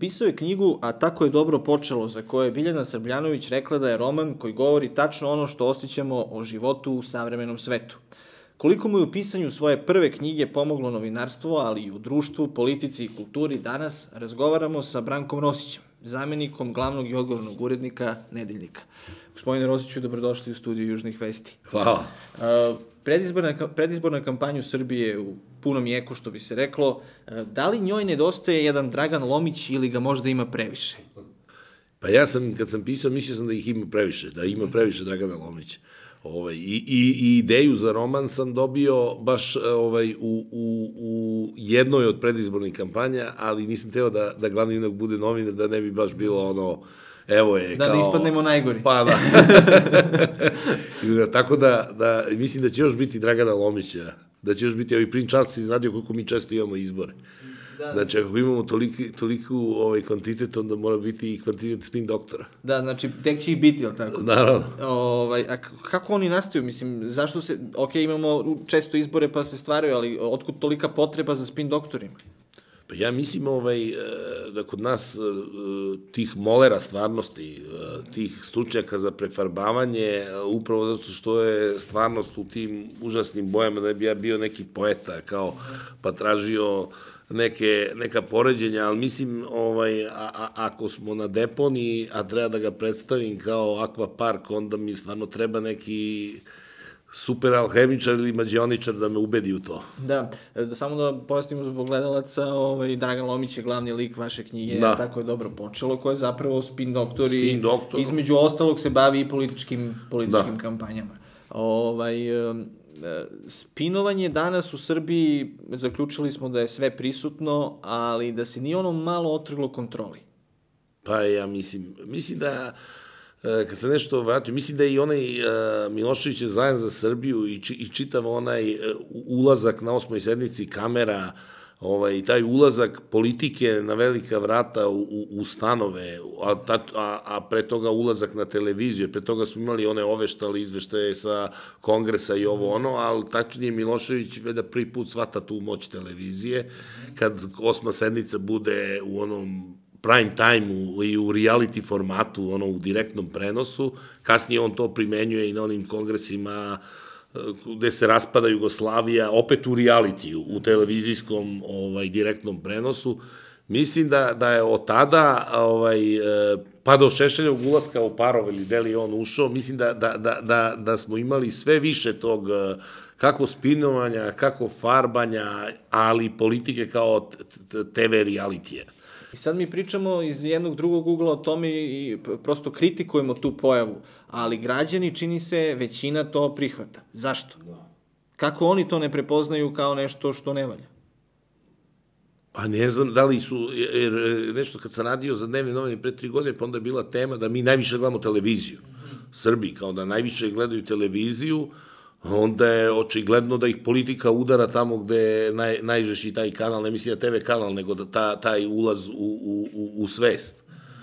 napisao je knjigu A tako je dobro počelo, za koje je Biljana Srbljanović rekla da je roman koji govori tačno ono što osjećamo o životu u savremenom svetu. Koliko mu je u pisanju svoje prve knjige pomoglo novinarstvo, ali i u društvu, politici i kulturi, danas razgovaramo sa Brankom Rosićem, zamenikom glavnog i odgovornog urednika Nedeljnika. Gospodine Rosiću, dobrodošli u studiju Južnih vesti. Hvala. Predizborna kampanja u Srbiji je u punom jeku, što bi se reklo. Da li njoj nedostaje jedan Dragan Lomić ili ga možda ima previše? Pa ja sam, kad sam pisao, mislio sam da ih ima previše, da ima previše Dragana Lomića. I ideju za roman sam dobio baš u jednoj od predizbornih kampanja, ali nisam teo da glavni junak bude novinar, da ne bi baš bilo ono, evo je, kao... Da ne ispadnemo najgori. Pa da. Tako da, mislim da će još biti Dragana Lomića, da će još biti, evo i Prince Charles se iznadio koliko mi često imamo izbore. Znači, ako imamo toliku kvantitet, onda mora biti i kvantitet spin doktora. Da, znači, tek će ih biti, ili tako? Naravno. A kako oni nastaju? Mislim, zašto se... Ok, imamo često izbore pa se stvaraju, ali otkud tolika potreba za spin doktorima? Pa ja mislim da kod nas tih molera stvarnosti, tih stručnjaka za prefarbavanje, upravo zato što je stvarnost u tim užasnim bojama, da bi ja bio neki poeta, kao pa tražio neka poređenja, ali mislim, ako smo na deponiji, a treba da ga predstavim kao akvapark, onda mi stvarno treba neki super alhemičar ili mađioničar da me ubedi u to. Da, samo da pojasnimo zbog gledalaca, Dragan Lomić je glavni lik vaše knjige, Tako je dobro počelo, koje je zapravo spin doktor i između ostalog se bavi i političkim kampanjama. Spinovanje danas u Srbiji, zaključili smo da je sve prisutno, ali da se nije ono malo otrglo kontroli. Pa ja mislim da, kad se nešto vratio, mislim da je i onaj Milošević je Zajedno za Srbiju i čitav onaj ulazak na 8. sednici kamera, i taj ulazak politike na velika vrata u stanove, a pre toga ulazak na televiziju, pre toga smo imali one izveštaje sa kongresa i ovo ono, ali tačnije Milošević da prvi put shvata tu moć televizije, kad 8. sednica bude u onom prime time-u i u reality formatu, u direktnom prenosu, kasnije on to primenjuje i na onim kongresima gde se raspada Jugoslavija, opet u realitiju, u televizijskom direktnom prenosu. Mislim da je od tada, pa do Šešeljevog ulaska u parove ili gde li je on ušao, mislim da smo imali sve više tog, kako spinovanja, kako farbanja, ali politike kao TV realitije. I sad mi pričamo iz jednog drugog ugla o tome i prosto kritikujemo tu pojavu, ali građani, čini se, većina to prihvata. Zašto? Kako oni to ne prepoznaju kao nešto što ne valja? Pa ne znam da li su, jer nešto kad sam radio za Dnevne novine pre 3 godine, pa onda je bila tema da mi najviše gledamo televiziju. Srbi, kao da najviše gledaju televiziju, onda je očigledno da ih politika udara tamo gde je najžešći taj kanal, ne mislim da TV kanal, nego da taj ulaz u svest.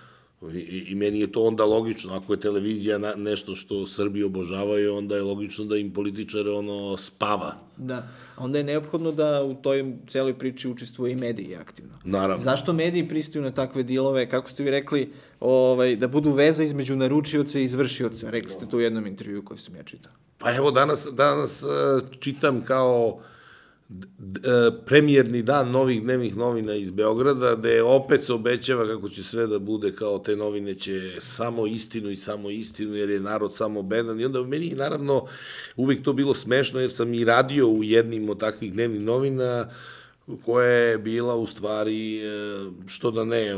I meni je to onda logično, ako je televizija nešto što Srbi obožavaju, onda je logično da im političar spava. Da, onda je neophodno da u toj celoj priči učestvuje i mediji aktivno. Naravno. Zašto mediji pristaju na takve dilove, kako ste vi rekli, da budu veza između naručioca i izvršioca? Rekli ste to u jednom intervju koji sam ja čitao. Pa evo, danas čitam kao premijerni dan novih dnevnih novina iz Beograda, gde opet se obećava kako će sve da bude kao te novine će samo istinu i samo istinu, jer je narod samo bedan. I onda u meni, naravno, uvek to bilo smešno, jer sam i radio u jednim od takvih dnevnih novina, koja je bila u stvari, što da ne,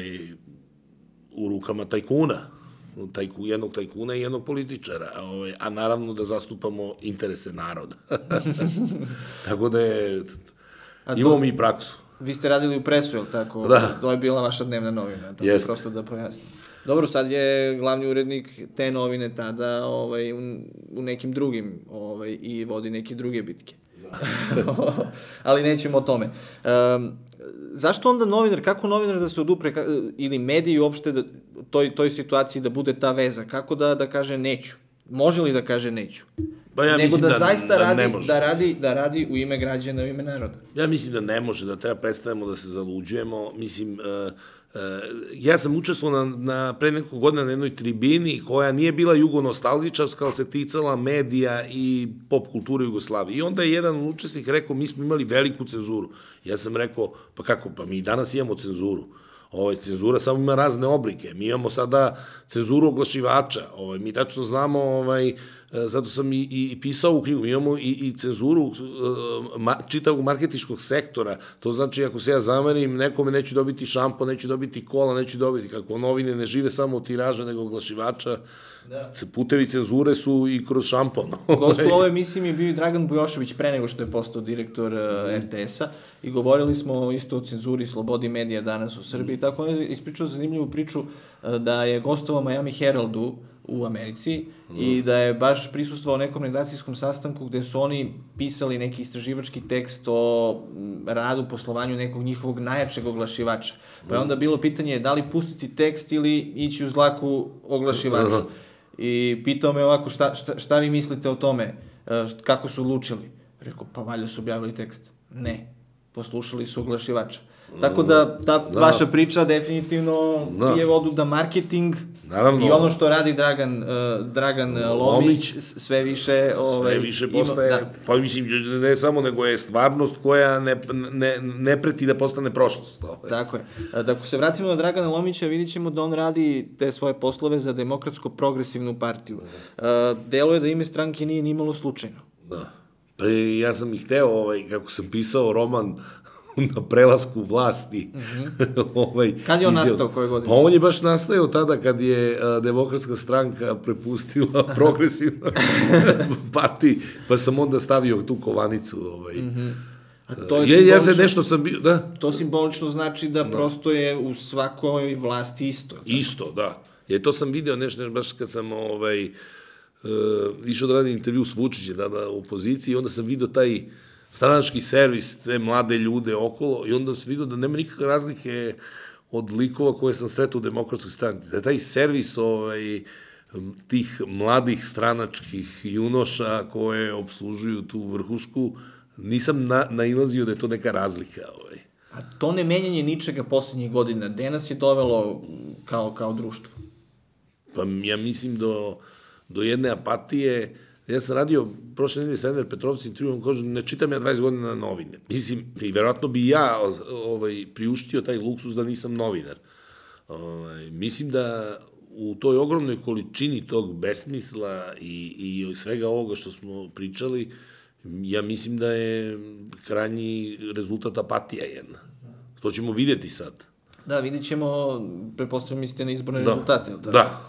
u rukama tajkuna. Jednog tajkuna i jednog političara, a naravno da zastupamo interese naroda. Tako da imamo mi praksu. Vi ste radili u Presu, je li tako? Da. To je bila vaša dnevna novina, tako prosto da pojasnim. Dobro, sad je glavni urednik te novine tada u nekim drugim i vodi neke druge bitke. Ali nećemo o tome. Zašto onda novinar, kako novinar da se odupre, ili mediji uopšte toj situaciji da bude ta veza? Kako da kaže neću? Može li da kaže neću? Pa ja mislim da ne može. Da radi u ime građana, u ime naroda. Ja mislim da ne može, da treba prestanemo da se zaluđujemo. Mislim, Ja sam učestvovao pre nekog godina na jednoj tribini koja nije bila jugonostalgičarska, ali se ticala medija i pop kulture Jugoslavije. I onda je jedan učesnik rekao, mi smo imali veliku cenzuru. Ja sam rekao, pa kako, pa mi danas imamo cenzuru. Cenzura samo ima razne oblike. Mi imamo sada cenzuru oglašivača. Mi tačno znamo, zato sam i pisao u knjigu, mi imamo i cenzuru čitavog marketinškog sektora. To znači, ako se ja zamerim, nekome neću dobiti šampo, neću dobiti kola, neću dobiti, kako novine ne žive samo od tiraža, nego oglašivača. Putevi cenzure su i kroz šampon. Gost u ovoj emisiji mi je bio i Dragan Bujošević pre nego što je postao direktor RTS-a i govorili smo isto o cenzuri i slobodi medija danas u Srbiji. Tako on je ispričao zanimljivu priču da je gostovao Miami Heraldu u Americi i da je baš prisustvovao nekom redakcijskom sastanku gde su oni pisali neki istraživački tekst o radu, poslovanju nekog njihovog najjačeg oglašivača. Pa je onda bilo pitanje da li pustiti tekst ili ići uz dlaku oglašivaču. I pitao me ovako, šta vi mislite o tome, kako su odlučili? Rekao, pa valjda su objavili tekst. Ne, poslušali su oglašivača. Tako da ta vaša priča definitivno je vodu da marketing i ono što radi Dragan Lomić sve više... Sve više postaje, pa mislim, ne samo, nego je stvarnost koja ne preti da postane prošlost. Tako je. Da ako se vratimo na Dragana Lomića, vidit ćemo da on radi te svoje poslove za Demokratsko-progresivnu partiju. Deluje da ime stranke nije nimalo slučajno. Da. Pa ja sam i hteo, kako sam pisao roman na prelasku vlasti. Kad je on nastao, koje godine? Pa on je baš nastao tada kad je Demokratska stranka prepustila progresivnoj partiji, pa sam onda stavio tu kovanicu. Ja se nešto sam bio, da. To simbolično znači da prosto je u svakoj vlasti isto. Isto, da. To sam video nešto, baš kad sam išao da radim intervju s Vučićem tada u opoziciji i onda sam video taj stranački servis, te mlade ljude okolo i onda sam vidio da nema nikakve razlike od likova koje sam sretao u Demokratskoj stranci. Da je taj servis tih mladih stranačkih junoša koje obslužuju tu vrhušku, nisam nailazio da je to neka razlika. A to ne menjanje ničega poslednjih godina, gde nas je dovelo kao društvo? Pa ja mislim do jedne apatije. Ja sam radio prošle nedelje sa Ender Petrovcem intervju, on kaže, ne čitam ja 20 godina novine. Mislim, i verovatno bi ja priuštio taj luksus da nisam novinar. Mislim da u toj ogromnoj količini tog besmisla i svega ovoga što smo pričali, ja mislim da je krajnji rezultat apatija jedna. To ćemo vidjeti sad. Da, vidjet ćemo, pretpostavljam, mislite na izborne rezultate. Da.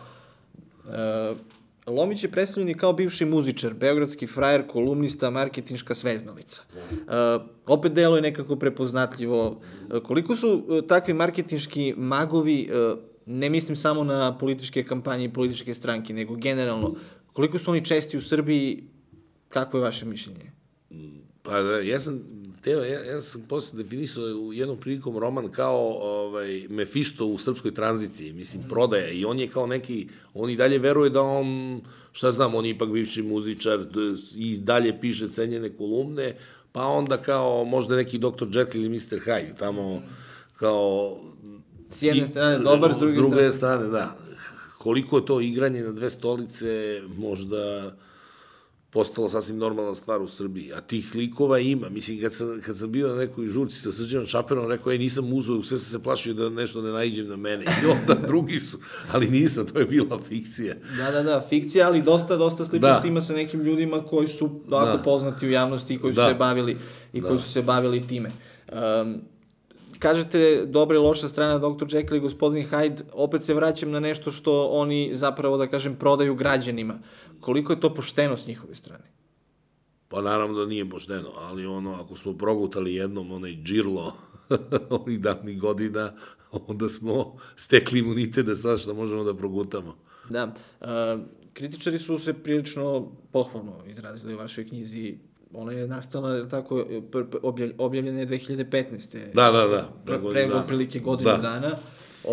Lomić je predstavljen i kao bivši muzičar, beogradski frajer, kolumnista, marketinška sveznalica. Opet deluje nekako prepoznatljivo. Koliko su takvi marketinški magovi, ne mislim samo na političke kampanje i političke stranke, nego generalno, koliko su oni česti u Srbiji, kako je vaše mišljenje? Pa ja sam posle definisao u jednom prilikom roman kao Mefisto u srpskoj tranziciji, mislim, prodaja, i on je kao neki, on i dalje veruje da on, šta znam, on je ipak bivši muzičar i dalje piše cenjene kolumne, pa onda kao možda neki Dr. Jekyll ili Mr. Hyde, tamo kao... S jedne strane dobar, s druge strane, da. Koliko je to igranje na dve stolice, možda postala sasvim normalna stvar u Srbiji. A tih likova ima. Mislim, kad sam bio na nekoj žurci sa Srđanom Šaperom, rekao, nisam uzeo, sve sam se plašio da nešto ne naiđem na mene. I onda drugi su, ali nisam, to je bila fikcija. Da, fikcija, ali dosta sličnosti ima sa nekim ljudima koji su ovako poznati u javnosti i koji su se bavili time. Kažete, dobra i loša strana Dr. Jekyll i gospodin Hyde, opet se vraćam na nešto što oni zapravo, da kažem, prodaju građanima. Koliko je to pošteno s njihove strane? Pa naravno da nije pošteno, ali ako smo progutali jednom onaj džirlo ovih davnih godina, onda smo stekli imunitet da sad što možemo da progutamo. Da, kritičari su se prilično pohvalno izrazili u vašoj knjizi. Ona je nastala, tako, objavljena je 2015. Da. Pre otprilike godinu dana.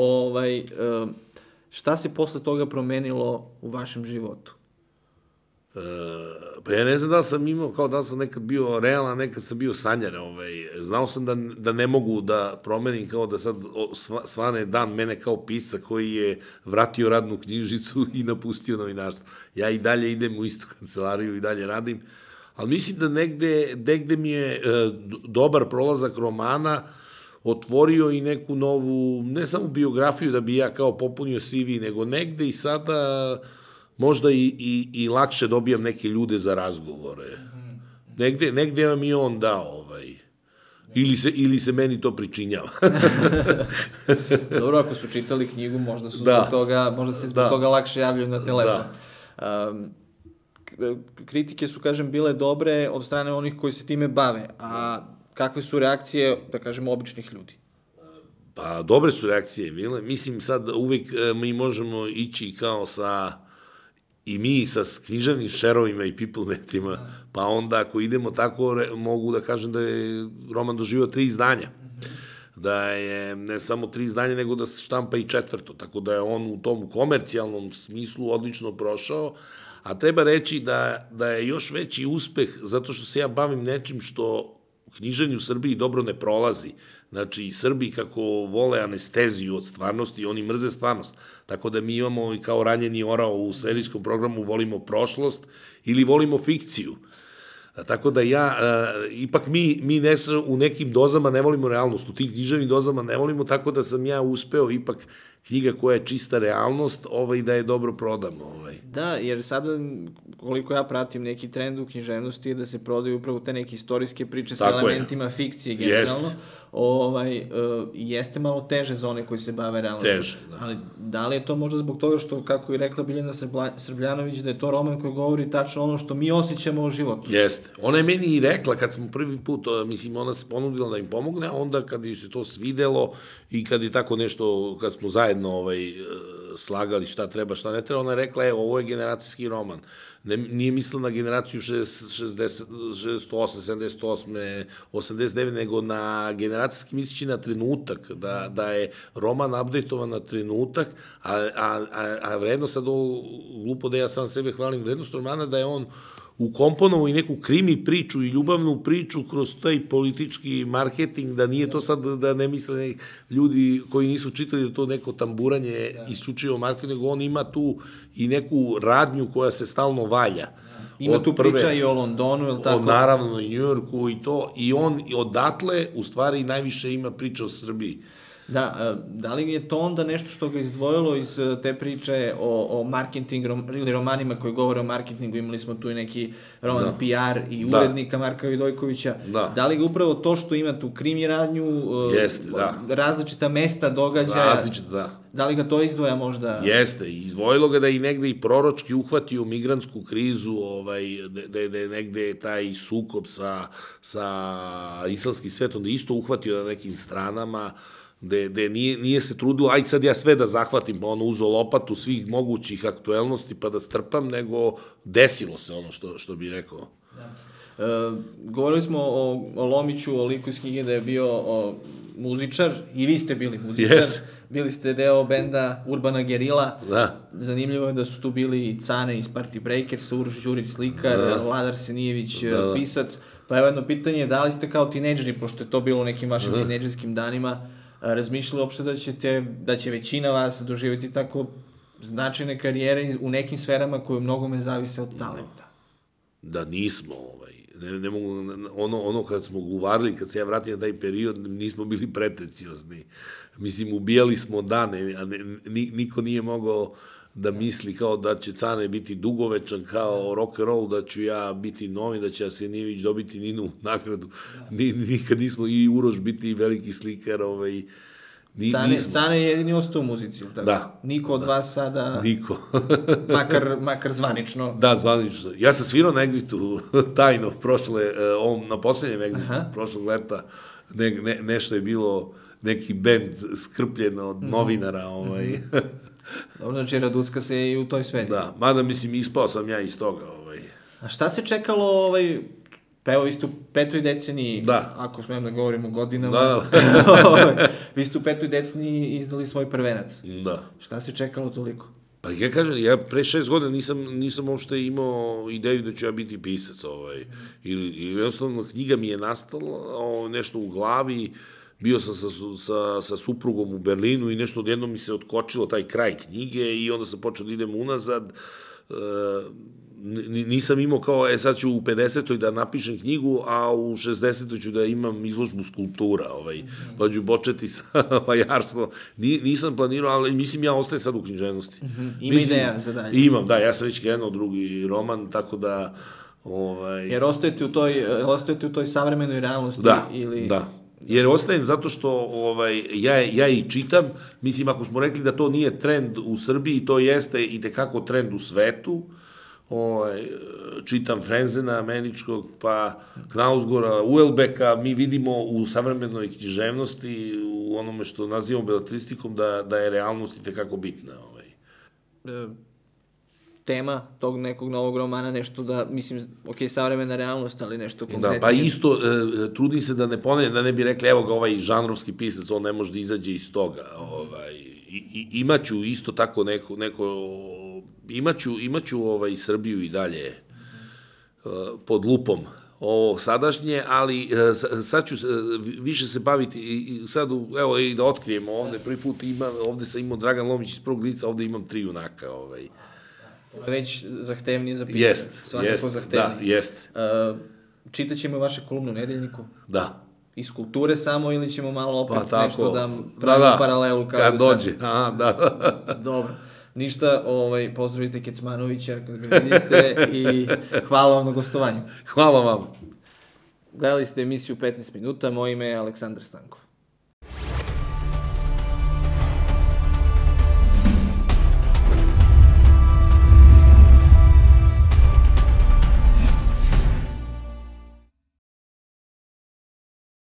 Šta se posle toga promenilo u vašem životu? Pa ja ne znam da li sam imao, kao da li sam nekad bio realan, nekad sam bio sanjar. Znao sam da ne mogu da promenim, kao da sad svane dan mene kao pisca koji je vratio radnu knjižicu i napustio novinarstvo. Ja i dalje idem u istu kancelariju i dalje radim, ali mislim da negde mi je dobar prolazak romana otvorio i neku novu, ne samo biografiju da bi ja kao popunio CV, nego negde i sada možda i lakše dobijam neke ljude za razgovore. Negde vam i on dao, ili se meni to pričinjava. Dobro, ako su čitali knjigu, možda se zbog toga lakše javljaju na telefon. Kritike su, kažem, bile dobre od strane onih koji se time bave, a kakve su reakcije, da kažem, običnih ljudi? Pa, dobre su reakcije bile. Mislim, sad uvek mi možemo ići kao i mi sa književnim šerovima i piplemetima, pa onda ako idemo tako, mogu da kažem da je roman doživio 3 izdanja. Da je ne samo 3 izdanja, nego da se štampa i 4. Tako da je on u tom komercijalnom smislu odlično prošao, a treba reći da je još veći uspeh, zato što se ja bavim nečim što u knjiženju u Srbiji dobro ne prolazi. Znači, Srbi kako vole anesteziju od stvarnosti, oni mrze stvarnost. Tako da mi imamo i kao ranjeni orao u serijskom programu volimo prošlost ili volimo fikciju. Tako da ipak mi u nekim dozama ne volimo realnost, u tih književnim dozama ne volimo, tako da sam ja uspeo ipak knjiga koja je čista realnost, da je dobro prodam. Da, jer sada, koliko ja pratim neki trend u književnosti, je da se prodaju upravo te neke istorijske priče sa elementima fikcije generalno. Jeste malo teže za one koji se bave realnosti. Teže, da. Ali da li je to možda zbog toga što, kako je rekla Biljana Srbljanović, da je to roman koji govori tačno ono što mi osjećamo u životu? Jeste. Ona je meni i rekla kad smo prvi put, mislim, ona se ponudila da im pomogne, a onda kad ju se to svidelo i kad je tako nešto, kad smo zajedno slagali šta treba, šta ne treba, ona je rekla, ovo je generacijski roman. Nije mislila na generaciju 68, 78, 89, nego na generacijski misleći na trenutak, da je roman updatetovan na trenutak, a vrednost, sad ovo glupo da ja sam sebe hvalim, vrednost romana da je on ukomponovao i neku krimi priču i ljubavnu priču kroz taj politički marketing, da nije to sad, da ne misle ljudi koji nisu čitali da to neko tamburanje isključivo marketing, nego on ima tu i neku radnju koja se stalno valja. Ima tu priča i o Londonu, je li tako? Naravno, i Njujorku i to, i on odatle, u stvari, najviše ima priča o Srbiji. Da li je to onda nešto što ga izdvojilo iz te priče o marketingu ili romanima koji govore o marketingu, imali smo tu i neki roman PR i urednika Marka Vidojkovića, da li ga upravo to što ima tu krimi radnju, različita mesta, događaja, da li ga to izdvoja možda? Jeste, izdvojilo ga da i negde i proročki uhvatio migrantsku krizu, da je negde taj sukob sa islamskim svetom, da isto uhvatio na nekim stranama, gde nije se trudilo, aj sad ja sve da zahvatim, pa ono uzo lopatu svih mogućih aktuelnosti pa da strpam, nego desilo se ono što bi rekao. Govorili smo o Lomiću, o liku iz knjige da je bio muzičar, i vi ste bili muzičar, bili ste deo benda Urbana Gerila, zanimljivo je da su tu bili i Cane iz Party Breakers, Uroš Đurić slikar, Vladar Senijević pisac, pa evo jedno pitanje, da li ste kao tinejdžeri, pošto je to bilo u nekim vašim tinejdžerskim danima, razmišljali uopšte da će većina vas doživjeti tako značajne karijere u nekim sferama koje mnogome zavise od talenta? Da nismo, ne mogu, ono kad smo guvarili, kad se ja vratim na taj period, nismo bili pretenciozni. Mislim, ubijali smo dane, a niko nije mogao da misli kao da će Cane biti dugovečan kao rock and roll, da ću ja biti novi, da će Arsenijević dobiti Ninu nagradu. Nikad nismo, i Uroš biti veliki slikar, Cane je jedini ostao u muzici, ili tako? Da. Niko od vas sada... Niko. Makar zvanično. Da, zvanično. Ja sam svirao na Exitu tajno na poslednjem Exitu prošlog leta. Nešto je bilo, neki bend skrpljen od novinara. Dobro, znači Raducka se je i u toj sferi. Da, mada mislim ispao sam ja iz toga. A šta se čekalo, pa evo vi ste u 5. deceniji, ako smijem da govorim o godinama, vi ste u 5. deceniji izdali svoj prvenac. Da. Šta se čekalo toliko? Pa ja kažem, ja pre 6 godina nisam uopšte imao ideju da ću ja biti pisac, ili jednostavno knjiga mi je nastala, nešto u glavi, bio sam sa suprugom u Berlinu i nešto odjednom mi se otkočilo taj kraj knjige i onda sam počeo da idem unazad, nisam imao kao, sad ću u 50. da napišem knjigu, a u 60. ću da imam izložbu skulptura, pa ću početi sa vajarstvom. Nisam planirao, ali mislim ja ostajem sad u književnosti. Ima ideja za dalje. Imam, da, ja sam već krenuo drugi roman, tako da... Jer ostajete u toj savremenoj realnosti? Da. Jer ostajem zato što ja i čitam, mislim, ako smo rekli da to nije trend u Srbiji, to jeste i tekako trend u svetu, čitam Frenzena američkog, pa Knausgora, Uelbeka, mi vidimo u savremenoj književnosti, u onome što nazivamo beletristikom, da je realnost i tekako bitna. Tema tog nekog novog romana, nešto da, mislim, savremena realnost, ali nešto konkretno. Da, pa isto, trudim se da ne ponovim, da ne bi rekli, evo ga ovaj žanrovski pisac, on ne može da izađe iz toga. Imaću isto tako imaću Srbiju i dalje pod lupom ovo sadašnje, ali sad ću više se baviti, i sad, evo, i da otkrijemo ovde, prvi put ovde sam imao Dragan Lomić iz prvog lica, ovde imam 3 junaka, Već zahtevnije za pisanje. Svakako zahtevnije. Da, jest. Čitat ćemo vaše kolumne u Nedeljniku? Da. Iz kulture samo ili ćemo malo opet nešto da pravimo paralelu kao kad dođe, da. Dobro. Ništa, pozdravite Kecmanovića kad ga vidite i hvala vam na gostovanju. Hvala vam. Gledali ste emisiju 15 minuta, moje ime je Aleksandar Stankov.